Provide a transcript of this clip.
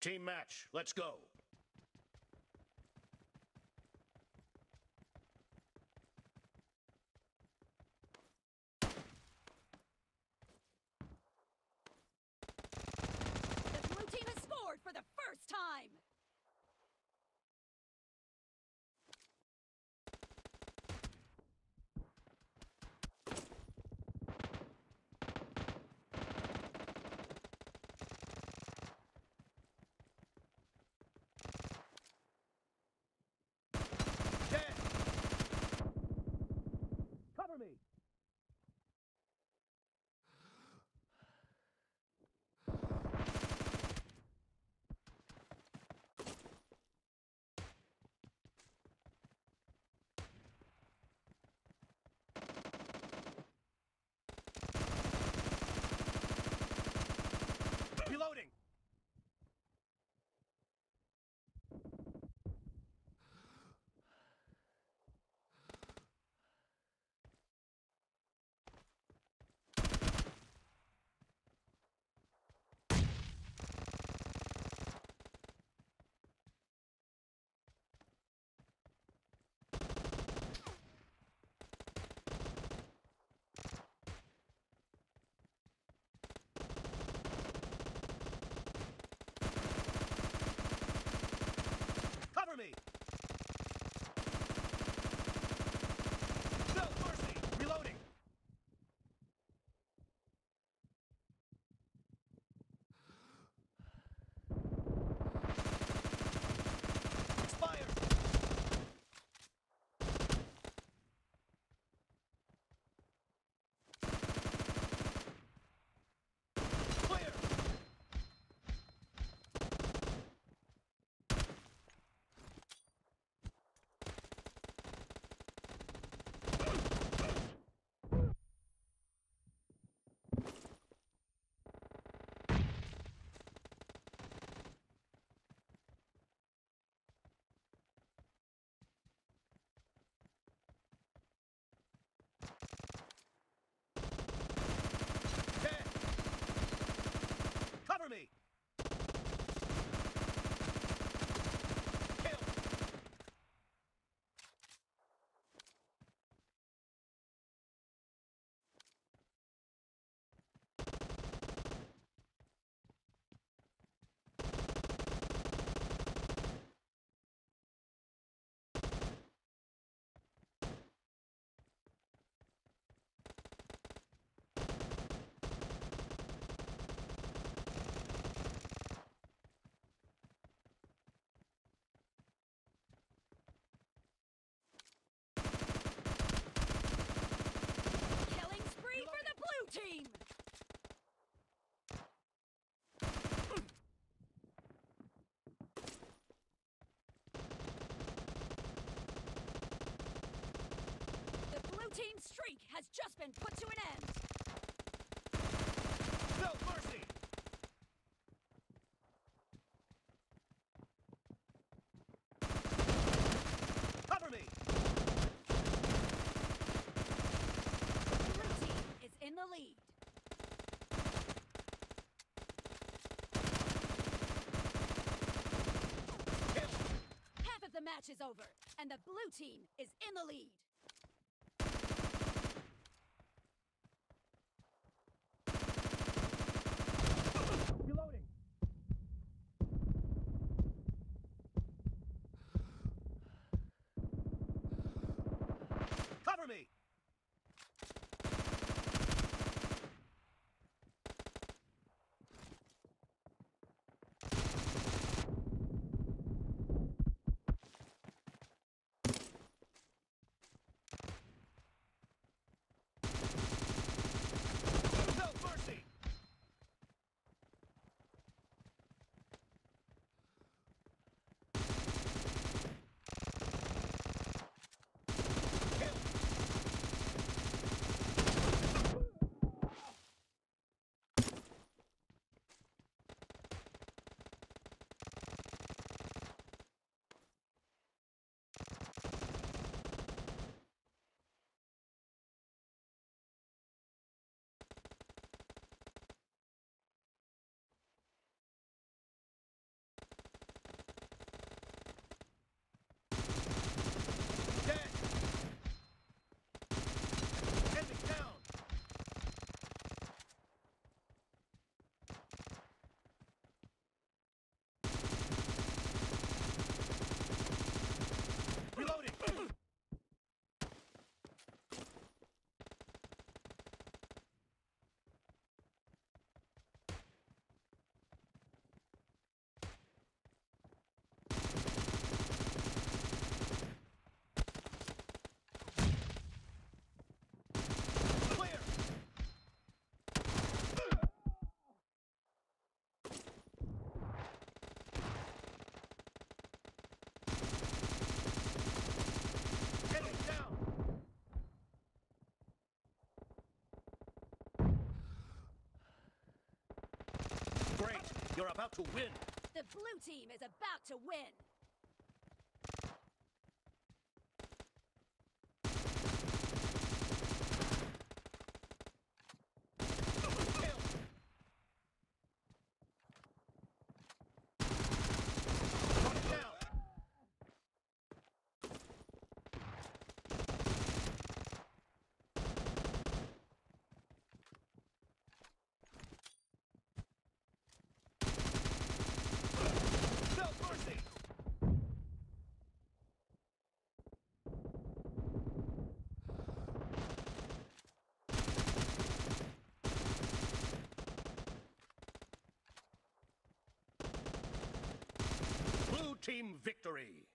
Team match, let's go. The blue team has scored for the first time! Dead! Cover me! Reloading! Cover me! No mercy! Reloading! Expired! Clear! Dead! Cover me! Kill! Killing spree for the blue team! The blue team's streak has just been put to an end! No mercy! Cover me! The blue team is in the lead. Kill! Half of the match is over, and the blue team is in the lead. Reloading! Cover me! No mercy! Kill! You're about to win. The blue team is about to win. Kill. Brought it down. No mercy. Blue team victory.